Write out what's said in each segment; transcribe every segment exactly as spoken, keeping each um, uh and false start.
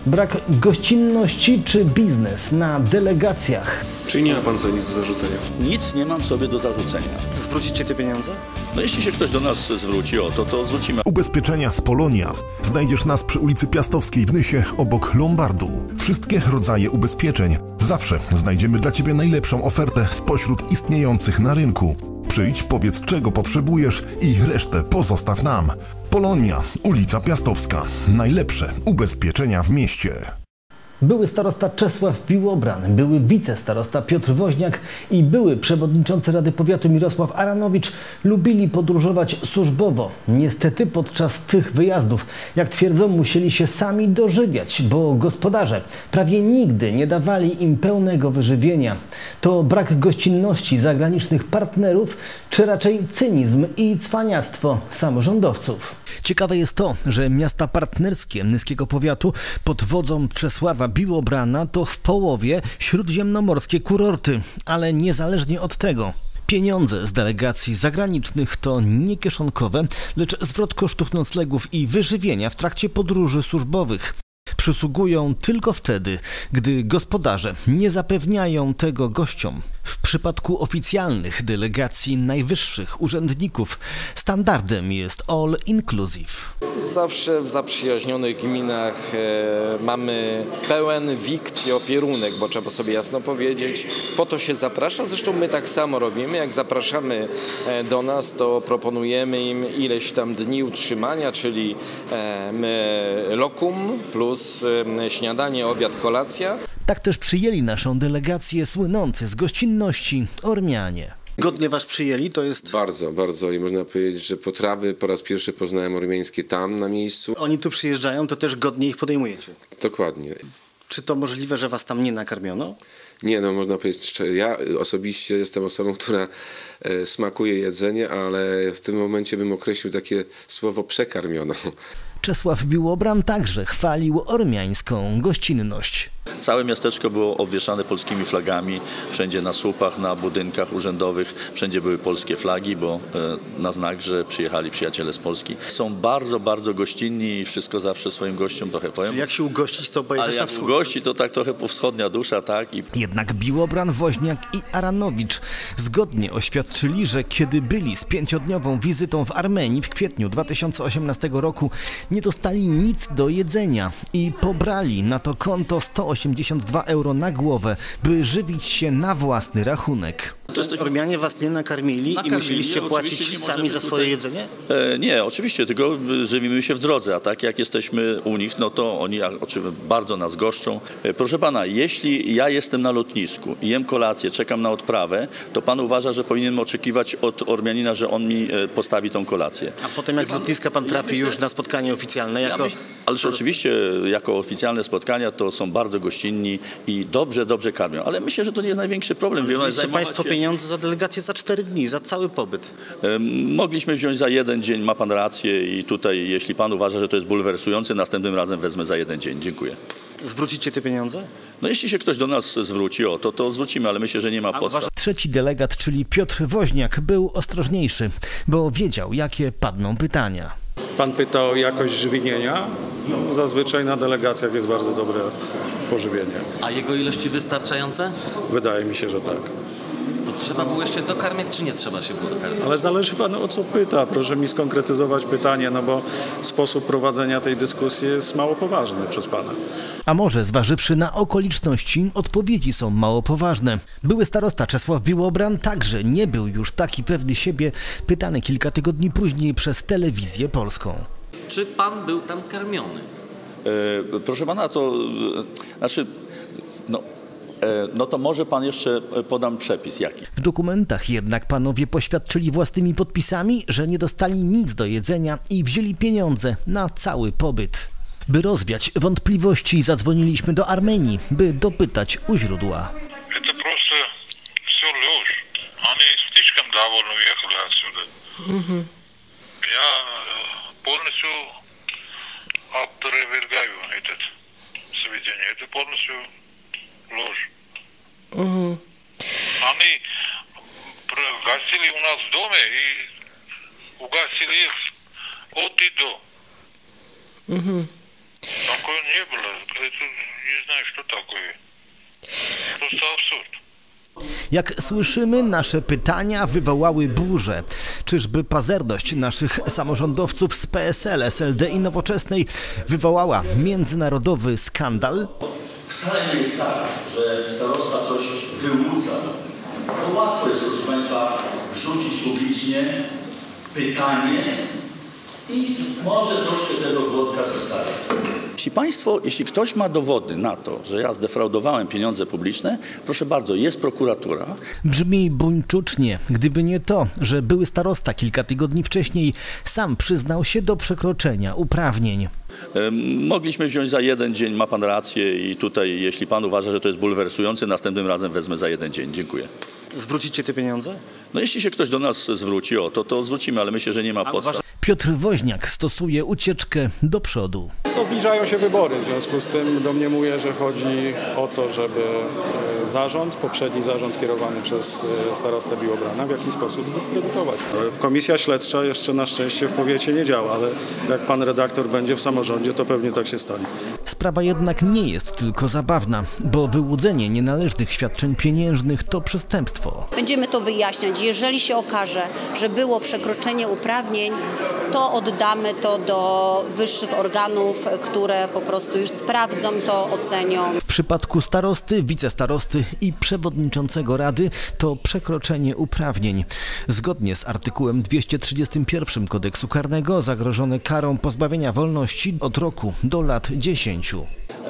Brak gościnności czy biznes na delegacjach? Czyli nie ma pan sobie nic do zarzucenia? Nic nie mam sobie do zarzucenia. Zwrócicie te pieniądze? No jeśli się ktoś do nas zwróci o to, to zwrócimy. Ubezpieczenia Polonia. Znajdziesz nas przy ulicy Piastowskiej w Nysie obok Lombardu. Wszystkie rodzaje ubezpieczeń. Zawsze znajdziemy dla Ciebie najlepszą ofertę spośród istniejących na rynku. Przyjdź, powiedz czego potrzebujesz i resztę pozostaw nam. Polonia, ulica Piastowska. Najlepsze ubezpieczenia w mieście. Były starosta Czesław Biłobran, były wicestarosta Piotr Woźniak i były przewodniczący Rady Powiatu Mirosław Aranowicz lubili podróżować służbowo. Niestety podczas tych wyjazdów, jak twierdzą, musieli się sami dożywiać, bo gospodarze prawie nigdy nie dawali im pełnego wyżywienia. To brak gościnności zagranicznych partnerów, czy raczej cynizm i cwaniactwo samorządowców? Ciekawe jest to, że miasta partnerskie Nyskiego Powiatu pod wodzą Czesława Biłobrana to w połowie śródziemnomorskie kurorty, ale niezależnie od tego pieniądze z delegacji zagranicznych to nie kieszonkowe, lecz zwrot kosztów noclegów i wyżywienia w trakcie podróży służbowych. Przysługują tylko wtedy, gdy gospodarze nie zapewniają tego gościom. W przypadku oficjalnych delegacji najwyższych urzędników standardem jest all inclusive. Zawsze w zaprzyjaźnionych gminach e, mamy pełen wikt i opierunek, bo trzeba sobie jasno powiedzieć, po to się zaprasza. Zresztą my tak samo robimy, jak zapraszamy e, do nas, to proponujemy im ileś tam dni utrzymania, czyli e, my lokum plus e, śniadanie, obiad, kolacja. Tak też przyjęli naszą delegację słynący z gościnności Ormianie. Godnie was przyjęli, to jest... Bardzo, bardzo i można powiedzieć, że potrawy po raz pierwszy poznałem ormiańskie tam na miejscu. Oni tu przyjeżdżają, to też godnie ich podejmujecie. Dokładnie. Czy to możliwe, że was tam nie nakarmiono? Nie, no można powiedzieć, że ja osobiście jestem osobą, która e, smakuje jedzenie, ale w tym momencie bym określił takie słowo przekarmiono. Czesław Biłobran także chwalił ormiańską gościnność. Całe miasteczko było obwieszane polskimi flagami, wszędzie na słupach, na budynkach urzędowych, wszędzie były polskie flagi, bo e, na znak, że przyjechali przyjaciele z Polski. Są bardzo, bardzo gościnni i wszystko zawsze swoim gościom trochę powiem. Czyli jak się ugościć, to pojechać Ale na jak wschód. ugości, to tak trochę powschodnia dusza, tak? I... Jednak Biłobran, Woźniak i Aranowicz zgodnie oświadczyli, że kiedy byli z pięciodniową wizytą w Armenii w kwietniu dwa tysiące osiemnastego roku, nie dostali nic do jedzenia i pobrali na to konto sto osiemdziesiąt dwa euro na głowę, by żywić się na własny rachunek. Ormianie was nie nakarmili, nakarmili i musieliście płacić sami za swoje tutaj... jedzenie? E, nie, oczywiście, tylko żywimy się w drodze, a tak jak jesteśmy u nich, no to oni oczywiście bardzo nas goszczą. E, proszę pana, jeśli ja jestem na lotnisku i jem kolację, czekam na odprawę, to pan uważa, że powinienem oczekiwać od Ormianina, że on mi e, postawi tą kolację. A potem jak z lotniska pan trafi ja już myślę, na spotkanie oficjalne jako... Ja myśl, ależ oczywiście jako oficjalne spotkania to są bardzo gościnni i dobrze, dobrze karmią, ale myślę, że to nie jest największy problem. Wzięliście państwo się... pieniądze za delegację za cztery dni, za cały pobyt. E, mogliśmy wziąć za jeden dzień, ma pan rację i tutaj jeśli pan uważa, że to jest bulwersujące, następnym razem wezmę za jeden dzień. Dziękuję. Zwrócicie te pieniądze? No jeśli się ktoś do nas zwróci o to, to zwrócimy, ale myślę, że nie ma podstaw. Trzeci delegat, czyli Piotr Woźniak, był ostrożniejszy, bo wiedział, jakie padną pytania. Pan pyta o jakość żywienia. No, zazwyczaj na delegacjach jest bardzo dobre pożywienie. A jego ilości wystarczające? Wydaje mi się, że tak. To trzeba było jeszcze dokarmiać, czy nie trzeba się było dokarmiać? Ale zależy pan o co pyta. Proszę mi skonkretyzować pytanie, no bo sposób prowadzenia tej dyskusji jest mało poważny przez pana. A może zważywszy na okoliczności, odpowiedzi są mało poważne. Były starosta Czesław Biłobran także nie był już taki pewny siebie, pytany kilka tygodni później przez telewizję polską. Czy pan był tam karmiony? E, proszę pana, to e, znaczy, no... No to może pan jeszcze podam przepis jaki. W dokumentach jednak panowie poświadczyli własnymi podpisami, że nie dostali nic do jedzenia i wzięli pieniądze na cały pobyt. By rozwiać wątpliwości, zadzwoniliśmy do Armenii, by dopytać u źródła. To просто все ложь. Они слишком довольно уехали отсюда. Mhm. Я полностью опровергаю этот сведения. Это полностью ложь. Mhm. Они гостили у нас в доме и угостили их от и до. Mhm. Только такого не было. Это, не знаю, что такое. Просто абсурд. Jak słyszymy, nasze pytania wywołały burzę. Czyżby pazerność naszych samorządowców z P S L, S L D i Nowoczesnej wywołała międzynarodowy skandal? Wcale nie jest tak, że starosta coś wyłudza. To łatwo jest, proszę Państwa, rzucić publicznie pytanie i może troszkę tego głodka zostawić. Jeśli państwo, jeśli ktoś ma dowody na to, że ja zdefraudowałem pieniądze publiczne, proszę bardzo, jest prokuratura. Brzmi buńczucznie, gdyby nie to, że były starosta kilka tygodni wcześniej sam przyznał się do przekroczenia uprawnień. Mogliśmy wziąć za jeden dzień, ma pan rację i tutaj, jeśli pan uważa, że to jest bulwersujące, następnym razem wezmę za jeden dzień. Dziękuję. Zwrócicie te pieniądze? No jeśli się ktoś do nas zwróci, o to, to zwrócimy, ale myślę, że nie ma podstaw. Piotr Woźniak stosuje ucieczkę do przodu. No, zbliżają się wybory, w związku z tym domniemuję, że chodzi o to, żeby zarząd, poprzedni zarząd kierowany przez starostę Biłobrana w jakiś sposób zdyskredytować. Komisja śledcza jeszcze na szczęście w powiecie nie działa, ale jak pan redaktor będzie w samorządzie, to pewnie tak się stanie. Sprawa jednak nie jest tylko zabawna, bo wyłudzenie nienależnych świadczeń pieniężnych to przestępstwo. Będziemy to wyjaśniać. Jeżeli się okaże, że było przekroczenie uprawnień, to oddamy to do wyższych organów, które po prostu już sprawdzą to, ocenią. W przypadku starosty, wicestarosty i przewodniczącego rady to przekroczenie uprawnień. Zgodnie z artykułem dwieście trzydziestym pierwszym Kodeksu Karnego zagrożone karą pozbawienia wolności od roku do lat dziesięciu.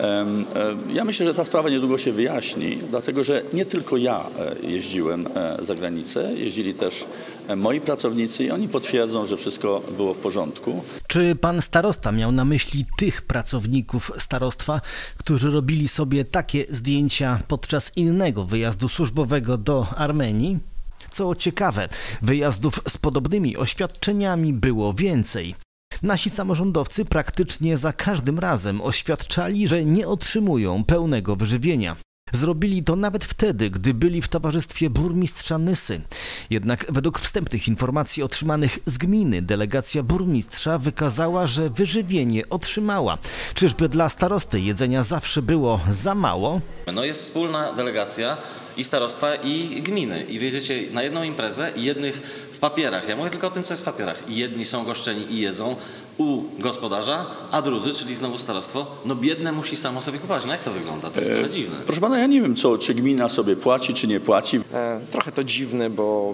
Ja myślę, że ta sprawa niedługo się wyjaśni, dlatego że nie tylko ja jeździłem za granicę, jeździli też moi pracownicy i oni potwierdzą, że wszystko było w porządku. Czy pan starosta miał na myśli tych pracowników starostwa, którzy robili sobie takie zdjęcia podczas innego wyjazdu służbowego do Armenii? Co ciekawe, wyjazdów z podobnymi oświadczeniami było więcej. Nasi samorządowcy praktycznie za każdym razem oświadczali, że nie otrzymują pełnego wyżywienia. Zrobili to nawet wtedy, gdy byli w towarzystwie burmistrza Nysy. Jednak według wstępnych informacji otrzymanych z gminy delegacja burmistrza wykazała, że wyżywienie otrzymała. Czyżby dla starosty jedzenia zawsze było za mało? No jest wspólna delegacja i starostwa, i gminy. I wyjedziecie na jedną imprezę i jednych w papierach. Ja mówię tylko o tym, co jest w papierach. I jedni są goszczeni i jedzą u gospodarza, a drudzy, czyli znowu starostwo, no biedne musi samo sobie kupować. No jak to wygląda? To jest trochę dziwne. Proszę pana, ja nie wiem, co, czy gmina sobie płaci, czy nie płaci. E, trochę to dziwne, bo,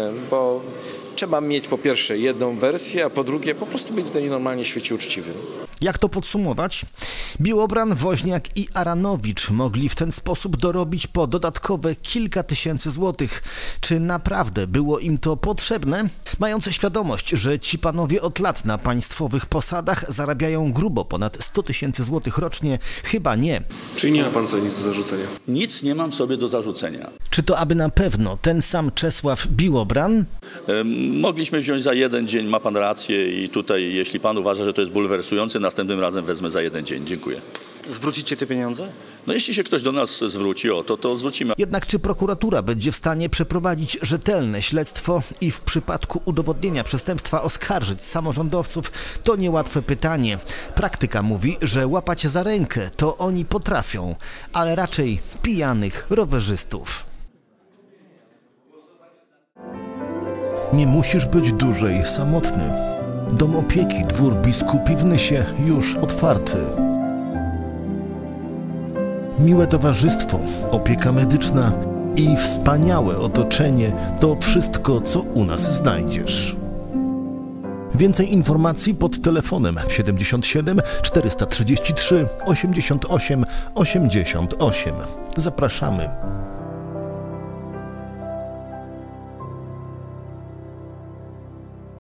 bo trzeba mieć po pierwsze jedną wersję, a po drugie po prostu być dla niej normalnie w świecie uczciwym. Jak to podsumować? Biłobran, Woźniak i Aranowicz mogli w ten sposób dorobić po dodatkowe kilka tysięcy złotych. Czy naprawdę było im to potrzebne? Mając świadomość, że ci panowie od lat na państwowych posadach zarabiają grubo ponad sto tysięcy złotych rocznie, chyba nie. Czyli nie ma pan sobie nic do zarzucenia? Nic nie mam sobie do zarzucenia. Czy to aby na pewno ten sam Czesław Biłobran? Mogliśmy wziąć za jeden dzień, ma pan rację i tutaj, jeśli pan uważa, że to jest bulwersujące, następnym razem wezmę za jeden dzień. Dziękuję. Zwrócicie te pieniądze? No jeśli się ktoś do nas zwróci, o to, to zwrócimy. Jednak czy prokuratura będzie w stanie przeprowadzić rzetelne śledztwo i w przypadku udowodnienia przestępstwa oskarżyć samorządowców, to niełatwe pytanie. Praktyka mówi, że łapać za rękę to oni potrafią, ale raczej pijanych rowerzystów. Nie musisz być dłużej samotny. Dom opieki Dwór Biskupi w Nysie już otwarty. Miłe towarzystwo, opieka medyczna i wspaniałe otoczenie to wszystko, co u nas znajdziesz. Więcej informacji pod telefonem siedemdziesiąt siedem czterysta trzydzieści trzy osiemdziesiąt osiem osiemdziesiąt osiem. Zapraszamy.